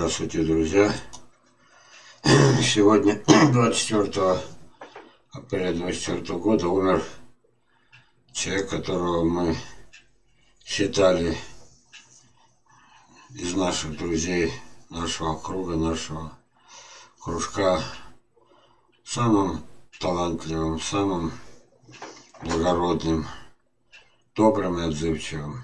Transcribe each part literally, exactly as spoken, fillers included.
Здравствуйте, друзья! Сегодня, двадцать четвёртого апреля две тысячи двадцать четвёртого года, умер человек, которого мы считали из наших друзей, нашего круга, нашего кружка самым талантливым, самым благородным, добрым и отзывчивым.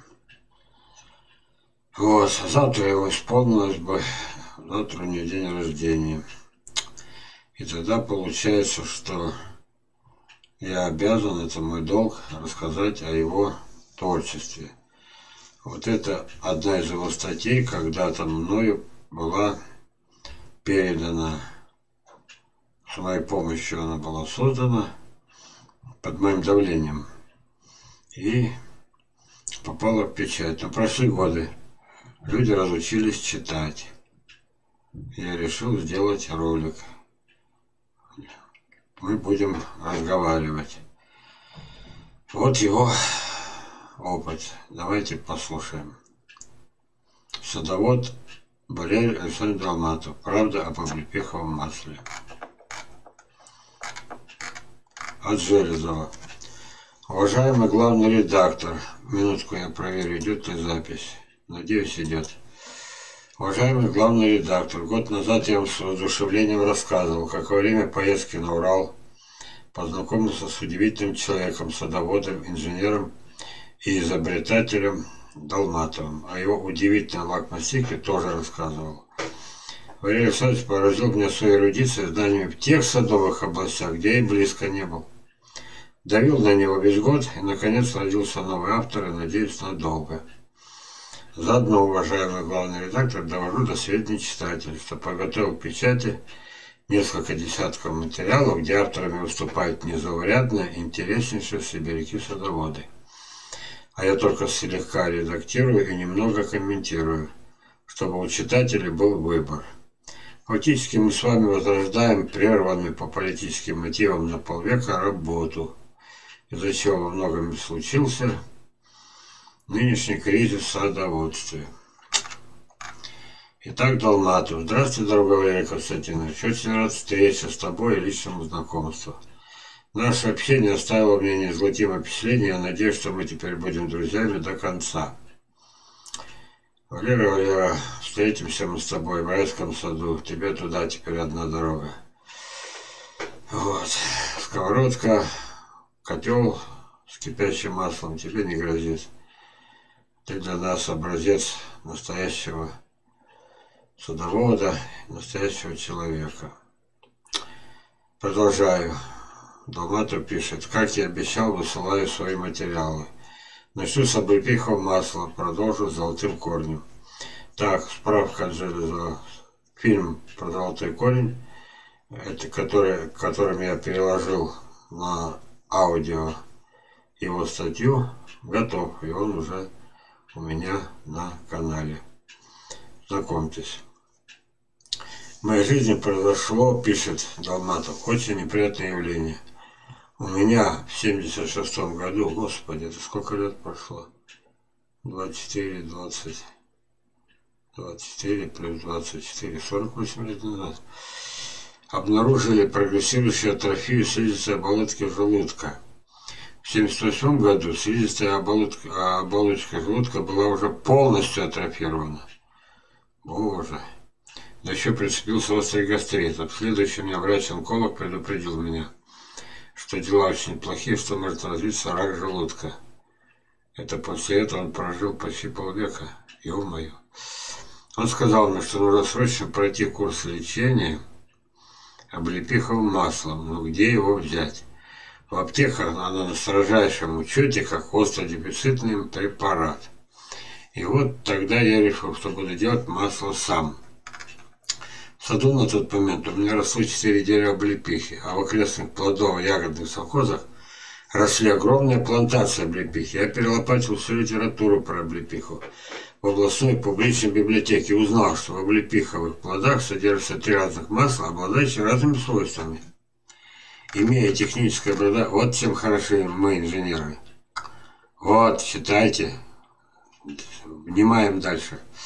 Вот, завтра его исполнилось бы, завтра у него день рождения. И тогда получается, что я обязан, это мой долг, рассказать о его творчестве. Вот это одна из его статей, когда-то мною была передана, с моей помощью она была создана, под моим давлением, и попала в печать. Но прошли годы. Люди разучились читать. Я решил сделать ролик. Мы будем разговаривать. Вот его опыт. Давайте послушаем. Садовод Валерий Александрович Долматов. Правда об облепиховом масле. От Железова. Уважаемый главный редактор. Минутку я проверю, идет ли запись. Надеюсь, идет. Уважаемый главный редактор, год назад я вам с воодушевлением рассказывал, как во время поездки на Урал познакомился с удивительным человеком, садоводом, инженером и изобретателем Долматовым. О его удивительной лакмостике тоже рассказывал. Валерий Александрович поразил меня своей эрудицией, знаниями в тех садовых областях, где я и близко не был. Давил на него весь год, и наконец родился новый автор, и надеюсь, надолго. Заодно, уважаемый главный редактор, довожу до сведения читателей, что подготовил к печати несколько десятков материалов, где авторами выступают незаурядные, интереснейшие сибиряки-садоводы. А я только слегка редактирую и немного комментирую, чтобы у читателей был выбор. Фактически мы с вами возрождаем прерванную по политическим мотивам на полвека работу, из-за чего во многом и случился нынешний кризис в садоводстве. Итак, Долматов. Здравствуй, дорогой Валерий Константинович. Очень рад встрече с тобой и личному знакомству. Наше общение оставило мне неизгладимое впечатление. Я надеюсь, что мы теперь будем друзьями до конца. Валера, Валера, встретимся мы с тобой в райском саду. Тебе туда теперь одна дорога. Вот. Сковородка, котел с кипящим маслом тебе не грозит. Ты для нас образец настоящего садовода, настоящего человека. Продолжаю. Долматов пишет. Как я обещал, высылаю свои материалы. Начну с облепихового масла, продолжу с золотым корнем. Так, справка от Железова. Фильм про золотой корень, это который, которым я переложил на аудио его статью, готов, и он уже у меня на канале. Знакомьтесь. В моей жизни произошло, пишет Долматов, очень неприятное явление. У меня в семьдесят шестом году, господи, это сколько лет прошло? двадцать четыре, двадцать, двадцать четыре плюс двадцать четыре, сорок восемь лет назад. Обнаружили прогрессирующую атрофию слизистой оболочки желудка. В семьдесят восьмом году слизистая оболочка, оболочка желудка была уже полностью атрофирована. Боже. Да еще прицепился острый гастрит. В следующем меня врач-онколог предупредил меня, что дела очень плохие, что может развиться рак желудка. Это после этого он прожил почти полвека. Ё-моё. Он сказал мне, что нужно срочно пройти курс лечения облепиховым маслом. Но где его взять? В аптеках оно на строжайшем учете как остродефицитный препарат. И вот тогда я решил, что буду делать масло сам. В саду на тот момент у меня росло четыре дерева облепихи, а в окрестных плодово-ягодных совхозах росли огромные плантации облепихи. Я перелопатил всю литературу про облепиху. В областной публичной библиотеке узнал, что в облепиховых плодах содержатся три разных масла, обладающие разными свойствами. Имея техническое образование, вот чем хороши мы, инженеры. Вот, читайте. Внимаем дальше.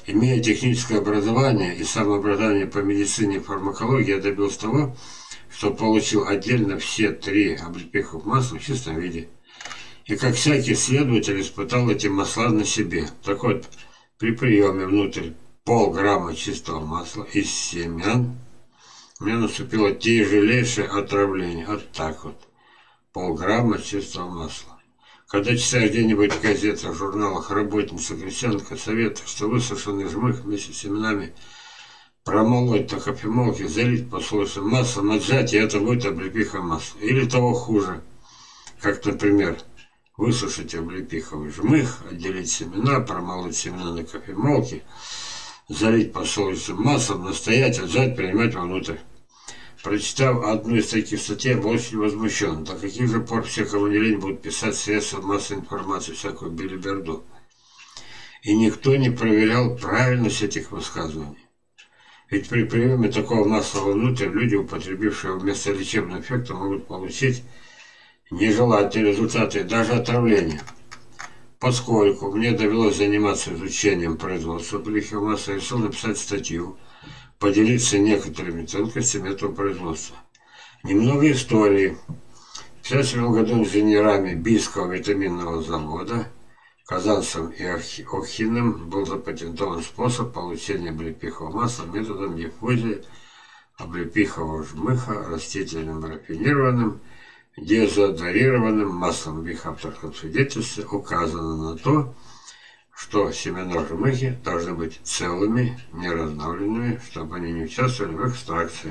Имея техническое образование и самообразование по медицине и фармакологии, я добился того, что получил отдельно все три облепиховых масла в чистом виде. И как всякий следователь испытал эти масла на себе. Так вот, при приеме внутрь полграмма чистого масла из семян у меня наступило тяжелейшее отравление. Вот так вот. Полграмма чистого масла. Когда читаешь где-нибудь в газетах, журналах работница, крестьянка советует, что высушенный жмых вместе с семенами промолоть на кофемолке, залить подсолнечным маслом, отжать, и это будет облепиховое масло. Или того хуже, как, например, высушить облепиховый жмых, отделить семена, промолоть семена на кофемолке, залить подсолнечным маслом, настоять, отжать, принимать вовнутрь. Прочитав одну из таких статей, я был очень возмущен. До каких же пор все, кому не лень, будут писать средства массовой информации, всякую белиберду. И никто не проверял правильность этих высказываний. Ведь при приеме такого масла вовнутрь люди, употребившие вместо лечебного эффекта, могут получить нежелательные результаты, даже отравление. Поскольку мне довелось заниматься изучением производства облепихового масла, я решил написать статью, поделиться некоторыми тонкостями этого производства. Немного истории. В тысяча девятьсот пятьдесят седьмом году инженерами Бийского витаминного завода Казанцевым и Охиным был запатентован способ получения облепихового масла методом диффузии облепихового жмыха растительным рафинированным дезодорированным маслом. В их авторском свидетельстве указано на то, что семена жмыхи должны быть целыми, не раздавленными, чтобы они не участвовали в экстракции.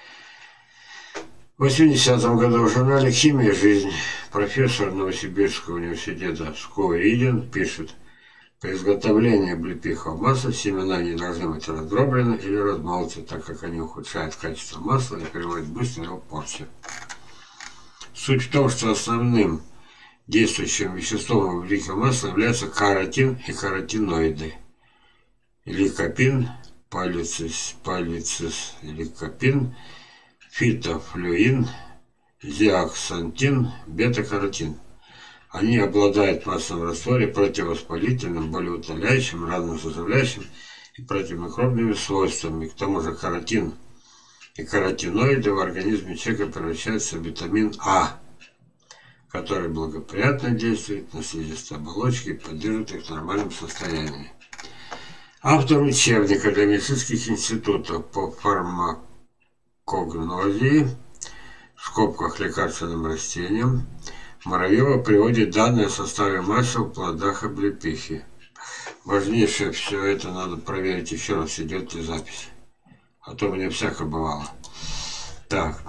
В восьмидесятом году в журнале «Химия. Жизнь» профессор Новосибирского университета Сковоридин пишет: при изготовлении облепихового масла семена не должны быть раздроблены или размолоты, так как они ухудшают качество масла и приводят к быстрой его порче. Суть в том, что основным действующим веществом в облепиховом масле являются каротин и каротиноиды. Ликопин, палицис, палицис, ликопин, фитофлюин, зиаксантин, бета-каротин. Они обладают в масловом растворе противовоспалительным, болеутоляющим, ранозаживляющим и противомикробными свойствами. К тому же каротин и каротиноиды в организме человека превращаются в витамин А, который благоприятно действует на слизистые оболочки и поддерживает их в нормальном состоянии. Автор учебника для медицинских институтов по фармакогнозии, в скобках лекарственным растениям, Муравьева приводит данные о составе масел в плодах облепихи. Важнейшее все это надо проверить еще раз, идет ли запись. А то мне всяко бывало. Так.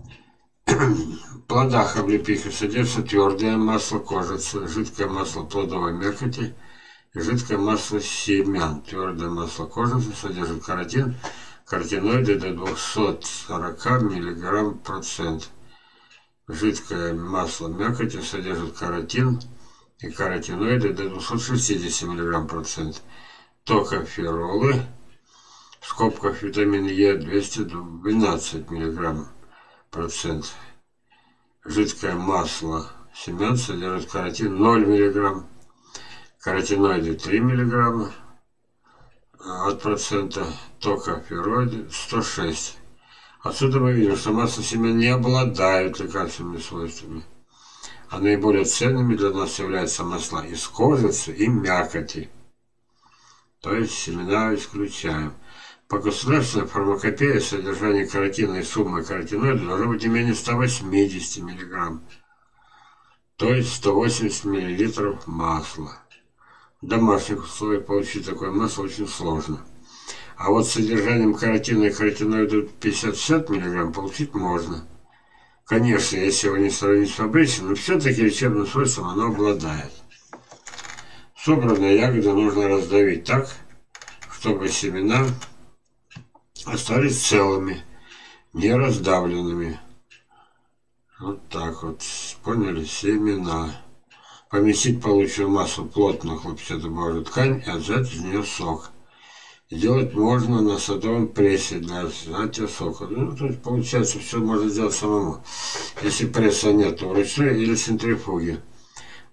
В плодах облепихи содержится твердое масло кожицы, жидкое масло плодовой мякоти и жидкое масло семян. Твердое масло кожицы содержит каротин, каротиноиды до двухсот сорока миллиграмм процент. Жидкое масло мякоти содержит каротин и каротиноиды до двухсот шестидесяти миллиграмм процент. Токоферолы, в скобках витамин Е, двести двенадцать миллиграмм процент. Жидкое масло семян содержит каротин ноль миллиграмм, каротиноиды три миллиграмма от процента, токофероиды сто шесть. Отсюда мы видим, что масло семян не обладают лекарственными свойствами, а наиболее ценными для нас являются масла из кожицы и мякоти. То есть семена исключаем. По государственной фармакопее содержание каротина и суммы каротиноида должно быть не менее ста восьмидесяти миллиграмм, то есть сто восемьдесят миллилитров масла. В домашних условиях получить такое масло очень сложно. А вот с содержанием каротина и каротиноида пятьдесят-шестьдесят миллиграмм получить можно. Конечно, если его не сравнить с фабричным, но все-таки лечебным свойством оно обладает. Собранные ягоды нужно раздавить так, чтобы семена остались целыми, не раздавленными. Вот так вот. Поняли? Семена. Поместить полученную массу плотно в хлопчатобумажную ткань и отжать из нее сок. Сделать можно на садовом прессе для сжатия сока. Ну, то есть получается, все можно сделать самому. Если пресса нет, то вручную или центрифуге.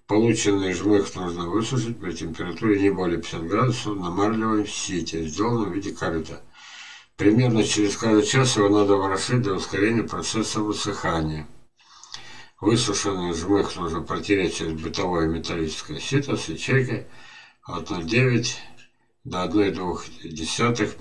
Полученный жмых нужно высушить при температуре не более пятидесяти градусов на марлевой сите, сделанном в виде корыта. Примерно через каждый час его надо ворошить для ускорения процесса высыхания. Высушенный жмых нужно протереть через бытовое металлическое сито с ячейкой от ноль целых девять десятых до одной целой двух десятых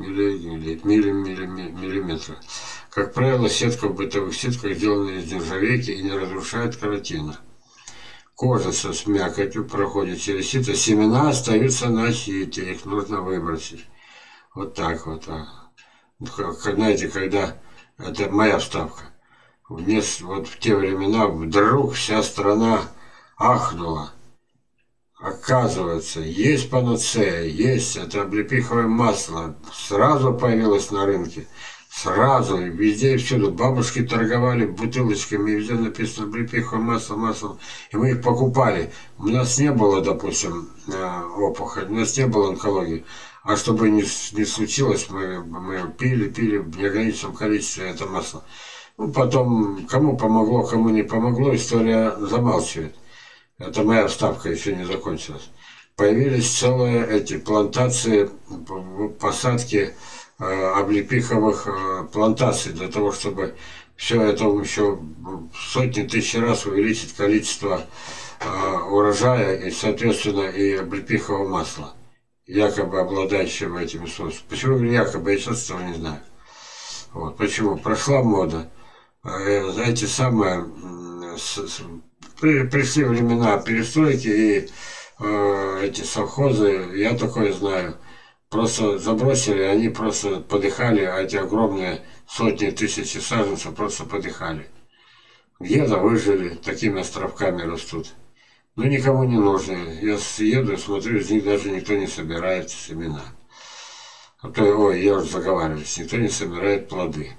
миллиметра. Как правило, сетка в бытовых сетках сделана из нержавейки и не разрушает каротина. Кожица с мякотью проходит через сито, семена остаются на сите, их нужно выбросить. Вот так вот. Знаете, когда... Это моя вставка. Вниз, вот в те времена вдруг вся страна ахнула. Оказывается, есть панацея, есть это облепиховое масло. Сразу появилось на рынке. Сразу, везде и всюду. Бабушки торговали бутылочками, и везде написано облепиховое масло, масло. И мы их покупали. У нас не было, допустим, опухоль, у нас не было онкологии. А чтобы не, не случилось, мы, мы пили, пили в неограниченном количестве это масло. Ну, потом, кому помогло, кому не помогло, история замалчивает. Это моя вставка еще не закончилась. Появились целые эти плантации, посадки э, облепиховых э, плантаций, для того, чтобы все это еще сотни тысяч раз увеличить количество э, урожая и, соответственно, и облепихового масла, якобы обладающего этими свойствами. Почему я говорю якобы, я сейчас этого не знаю. Вот. Почему? Прошла мода. Э, эти самые... С, с, При, пришли времена перестройки, и э, эти совхозы, я такое знаю, просто забросили, они просто подыхали, а эти огромные сотни тысяч саженцев просто подыхали. Где-то выжили, такими островками растут. Но никому не нужны. Я еду и смотрю, из них даже никто не собирает семена. А то, ой, я уже заговариваюсь, никто не собирает плоды.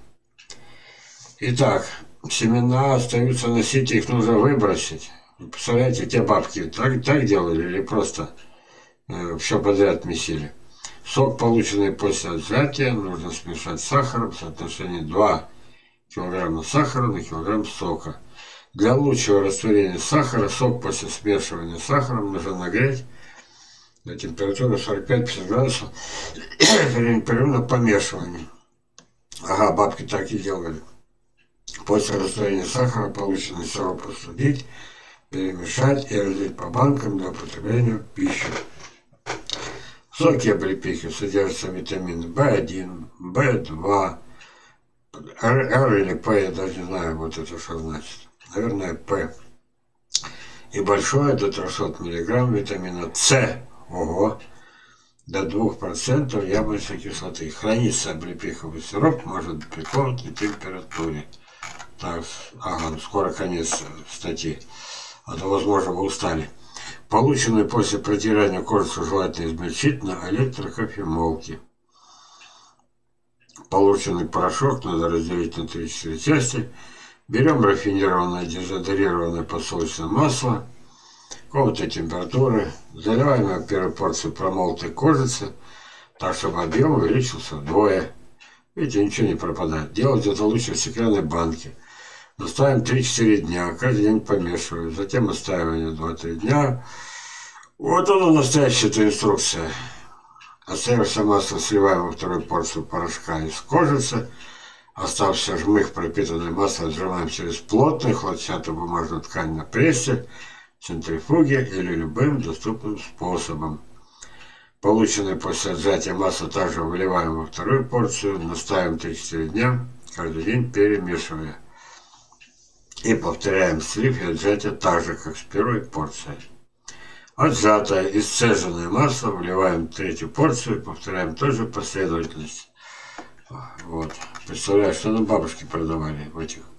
Итак, семена остаются на сите, их нужно выбросить. Представляете, те бабки так, так делали или просто э, все подряд месили. Сок, полученный после отжатия, нужно смешать с сахаром в соотношении два килограмма сахара на килограмм сока. Для лучшего растворения сахара сок после смешивания с сахаром нужно нагреть до температуры сорок пять — пятьдесят градусов при непрерывном помешивании. Ага, бабки так и делали. После растворения сахара полученный сироп остудить, перемешать и разлить по банкам для употребления в пищу. В соке облепихи содержатся витамины В один, В два, Р или П, я даже не знаю, вот это что значит. Наверное, П. И большое до трёхсот миллиграмм витамина С. Ого! До двух процентов яблочной кислоты. Хранится облепиховый сироп может при комнатной температуре. Так, ага, скоро конец статьи, а то, возможно, вы устали. Полученную после протирания кожицу желательно измельчить на электрокофемолке. Полученный порошок надо разделить на три-четыре части. Берем рафинированное дезодорированное подсолнечное масло комнатной температуры, заливаем его первую порцию промолотой кожицы, так, чтобы объем увеличился вдвое. Видите, ничего не пропадает. Делать это лучше в стеклянной банке. Оставим три-четыре дня, каждый день помешиваем, затем оставим два-три дня. Вот она, настоящая эта инструкция. Оставшееся масло сливаем во вторую порцию порошка из кожицы. Оставшийся жмых пропитанное масло отжимаем через плотную хлопчатую бумажную ткань на прессе, центрифуге или любым доступным способом. Полученное после отжатия масло также выливаем во вторую порцию, настаиваем три-четыре дня, каждый день перемешивая. И повторяем слив и отжатие так же, как с первой порцией. Отжатое и сцеженное масло вливаем в третью порцию и повторяем ту же последовательность. Вот. Представляю, что нам бабушки продавали в этих.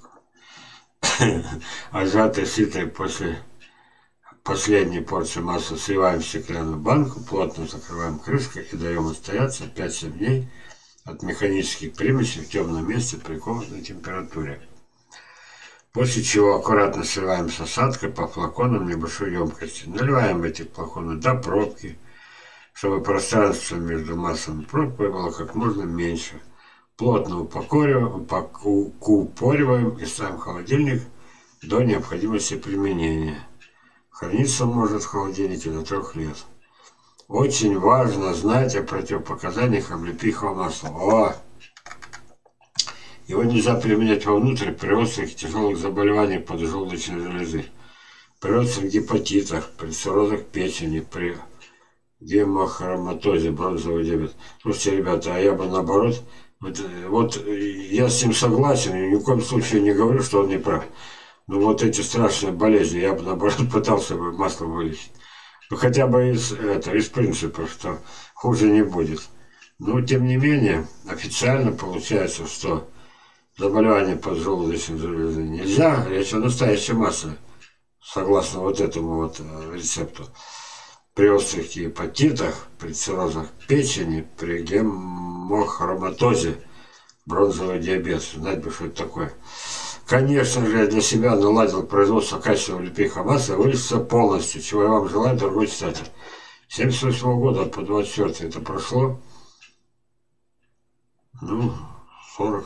Отжатое сито после последней порции масла сливаем в стеклянную банку, плотно закрываем крышкой и даем отстояться пять-семь дней от механических примесей в темном месте при комнатной температуре. После чего аккуратно сливаем с осадкой по флаконам небольшой емкости. Наливаем эти флаконы до пробки, чтобы пространство между маслом и пробкой было как можно меньше. Плотно упаковываем, упаковываем и ставим в холодильник до необходимости применения. Храниться может в холодильнике до трех лет. Очень важно знать о противопоказаниях облепихового масла. О! Его нельзя применять вовнутрь при острых тяжелых заболеваниях поджелудочной железы, при острых гепатитах, при циррозах печени, при гемохроматозе, бронзовый диабет. Слушайте, ребята, а я бы наоборот, вот, вот я с ним согласен, и ни в коем случае не говорю, что он не прав. Но вот эти страшные болезни, я бы наоборот пытался бы масло вылечить. Ну хотя бы из, это, из принципа, что хуже не будет. Но тем не менее, официально получается, что заболевание поджелудочной железы нельзя, речь о настоящем масле, согласно вот этому вот рецепту. При острых гепатитах, при циррозах печени, при гемохроматозе, бронзовый диабет. Знать бы, что это такое. Конечно же, я для себя наладил производство качественного облепихового масла и вылечиться полностью, чего я вам желаю, дорогой читатель. С семьдесят восьмого года по двадцать четвёртый это прошло, ну, сорок,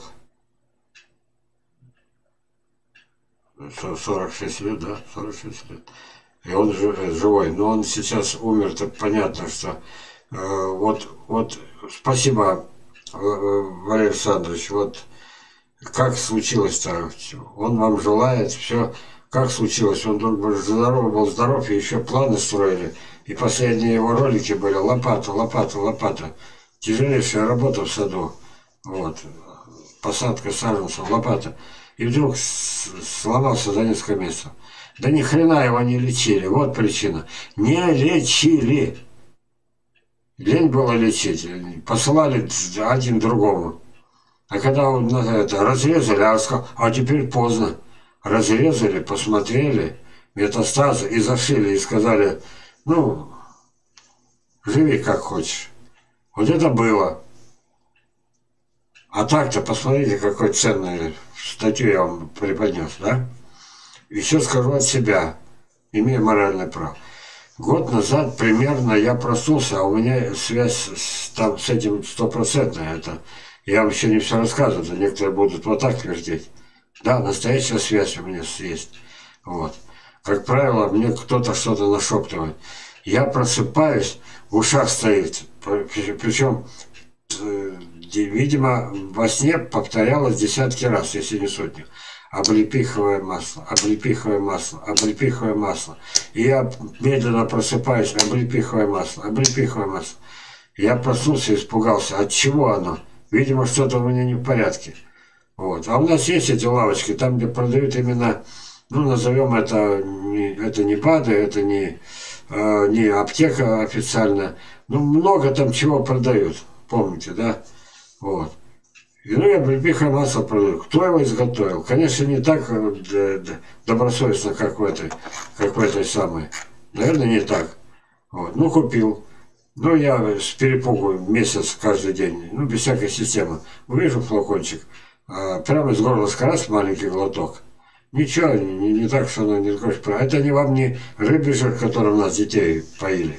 сорок шесть лет, да, сорок шесть лет. И он живой, но он сейчас умер, так понятно, что э, вот, вот, спасибо, Валерий Александрович, вот как случилось-то, он вам желает, все, как случилось, он здоров, был здоров, и еще планы строили, и последние его ролики были лопата, лопата, лопата, тяжелейшая работа в саду, вот, посадка саженцев, лопата, и вдруг сломался за несколько месяцев. Да ни хрена его не лечили, вот причина. Не лечили. Лень было лечить, посылали один другому. А когда он это разрезали, а, сказал, а теперь поздно. Разрезали, посмотрели метастазы и зашили, и сказали, ну, живи как хочешь. Вот это было. А так-то, посмотрите, какой ценный статью я вам преподнес, да? Еще скажу от себя, имея моральное право. Год назад примерно я проснулся, а у меня связь с, там, с этим стопроцентная. Это я вам еще не все рассказываю, а некоторые будут вот так твердить. Да, настоящая связь у меня есть. Вот. Как правило, мне кто-то что-то нашептывает. Я просыпаюсь, в ушах стоит. Причем, видимо, во сне повторялось десятки раз, если не сотни. Облепиховое масло, облепиховое масло, облепиховое масло. И я медленно просыпаюсь, облепиховое масло, облепиховое масло. Я проснулся и испугался. От чего оно? Видимо, что-то у меня не в порядке. Вот. А у нас есть эти лавочки, там, где продают именно, ну, назовем это, не, это не БАДы, это не, э, не аптека официально. Ну, много там чего продают, помните, да? Вот. И, ну, я облепиховое масло продаю. Кто его изготовил? Конечно, не так добросовестно, как в этой, как в этой самой. Наверное, не так. Вот. Ну, купил. Ну, я с перепугу месяц каждый день, ну, без всякой системы. Увижу флакончик, а, прямо из горла раз маленький глоток. Ничего, не, не так, что оно не такое. Это не вам не рыбий жир, которым нас детей поили.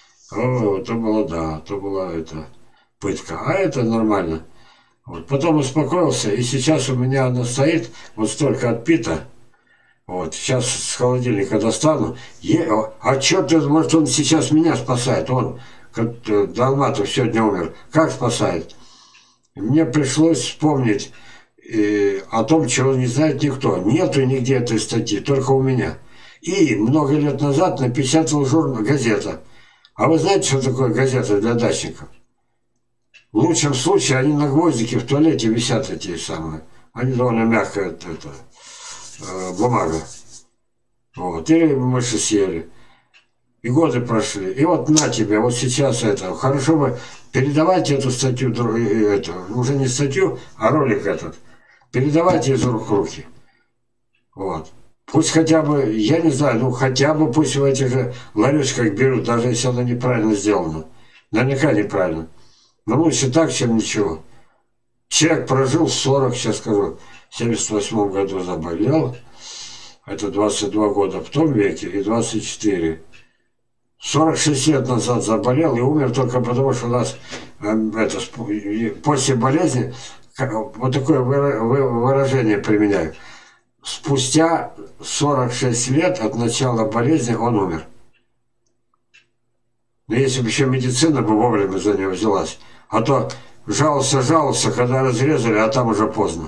О, то было, да, то была это пытка. А это нормально. Вот. Потом успокоился, и сейчас у меня она стоит, вот столько отпита. Вот. Сейчас с холодильника достану. Е... А что ты, может, он сейчас меня спасает? Он, как Долматов сегодня умер. Как спасает? Мне пришлось вспомнить э, о том, чего не знает никто. Нету нигде этой статьи, только у меня. И много лет назад напечатал журнал, газета. А вы знаете, что такое газета для дачников? В лучшем случае они на гвоздике в туалете висят, эти самые. Они довольно мягкая это, это, э, бумага. Вот. Или мыши съели. И годы прошли. И вот на тебе, вот сейчас это. Хорошо бы передавайте эту статью, эту, уже не статью, а ролик этот. Передавайте из рук в руки. Вот. Пусть хотя бы, я не знаю, ну хотя бы пусть в этих же ларечках берут, даже если оно неправильно сделано. Наверняка неправильно. Но лучше так, чем ничего. Человек прожил сорок, сейчас скажу, в семьдесят восьмом году заболел. Это двадцать два года в том веке и двадцать четыре. сорок шесть лет назад заболел и умер только потому, что у нас э, это, после болезни, вот такое выражение применяю. спустя сорок шесть лет от начала болезни он умер. Но если бы еще медицина бы вовремя за него взялась, а то жаловался, жаловался, когда разрезали, а там уже поздно.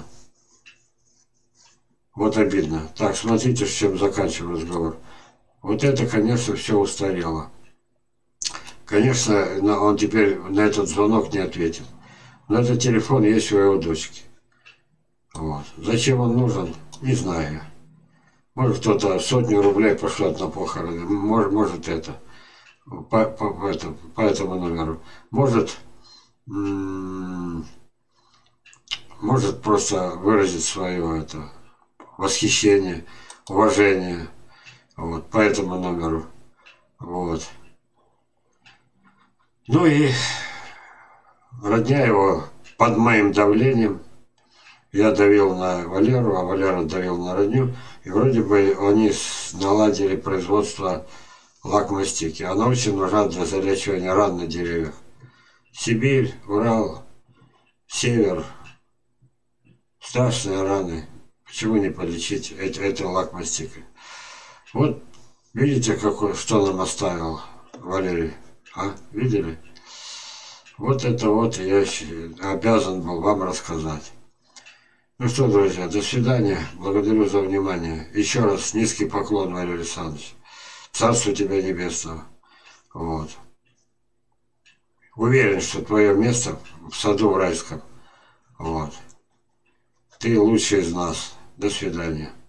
Вот обидно. Так, смотрите, с чем заканчиваем разговор. Вот это, конечно, все устарело. Конечно, он теперь на этот звонок не ответит. Но этот телефон есть у его дочки. Вот. Зачем он нужен, не знаю. Может, кто-то сотню рублей пошлет на похороны. Может, может это. По, по, по, это, по этому номеру. Может, может просто выразить свое это восхищение, уважение. Вот, по этому номеру. Вот. Ну и родня его под моим давлением. Я давил на Валеру, а Валера давил на родню. И вроде бы они наладили производство лакмастики. Она очень нужна для залечивания ран на деревьях. Сибирь, Урал, Север. Страшные раны. Почему не полечить этой лакмастикой? Вот видите, какой, что нам оставил Валерий? А? Видели? Вот это вот я обязан был вам рассказать. Ну что, друзья, до свидания. Благодарю за внимание. Еще раз низкий поклон, Валерий Александрович. Царство тебя небесного. Вот. Уверен, что твое место в саду в райском. Вот. Ты лучший из нас. До свидания.